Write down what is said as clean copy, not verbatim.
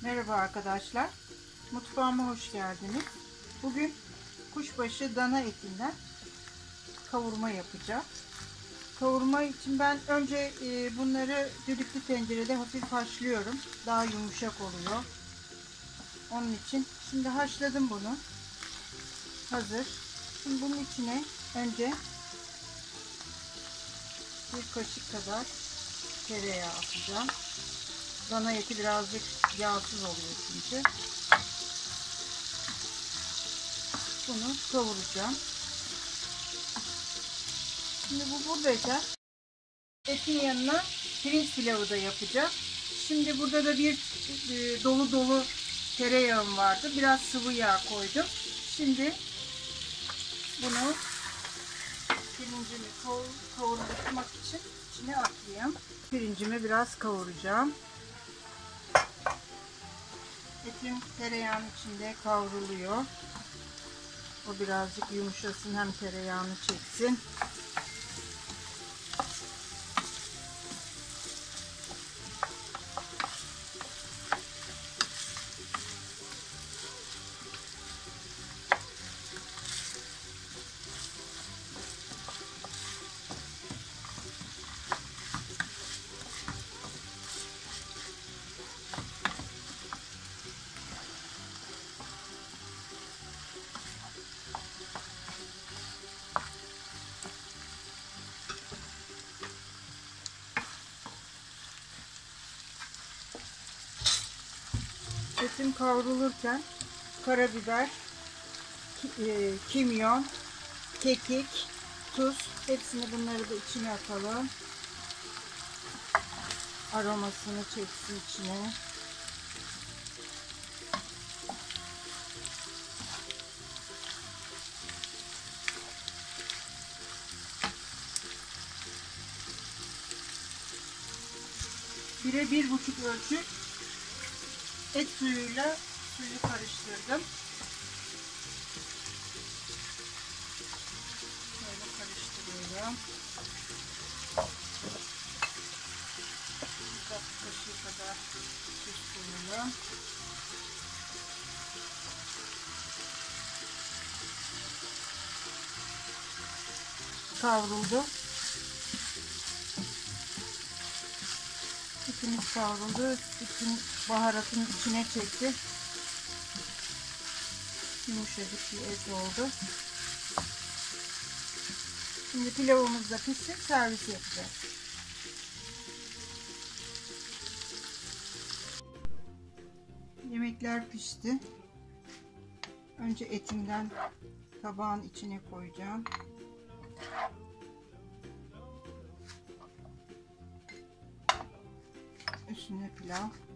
Merhaba arkadaşlar, mutfağıma hoş geldiniz. Bugün kuşbaşı dana etinden kavurma yapacağım. Kavurma için ben önce bunları düdüklü tencerede hafif haşlıyorum. Daha yumuşak oluyor. Onun için şimdi haşladım bunu. Hazır. Şimdi bunun içine önce bir kaşık kadar tereyağı atacağım. Dana eti birazcık yağsız oluyor çünkü. Bunu kavuracağım. Şimdi bu buradayken etin yanına pirinç pilavı da yapacağım. Şimdi burada da bir dolu dolu tereyağım vardı. Biraz sıvı yağ koydum. Şimdi bunu pirincimi kavurmak için içine atayım. Pirincimi biraz kavuracağım. Etim tereyağının içinde kavruluyor. O birazcık yumuşasın, hem tereyağını çeksin. Etim kavrulurken karabiber, kimyon, kekik, tuz, hepsini bunları da içine atalım. Aromasını çeksin içine. Bire 1,5 ölçü et suyuyla suyu karıştırdım. Böyle karıştırıyorum. 1 tatlı kaşığı kadar tuz koyuyorum. Kavruldu. Etimiz kavruldu. Bütün baharatın içine çekti. Yumuşacık bir et oldu. Şimdi pilavımız da pişsin, servis yapacağız. Yemekler pişti. Önce etimden tabağın içine koyacağım. Üstüne pilav.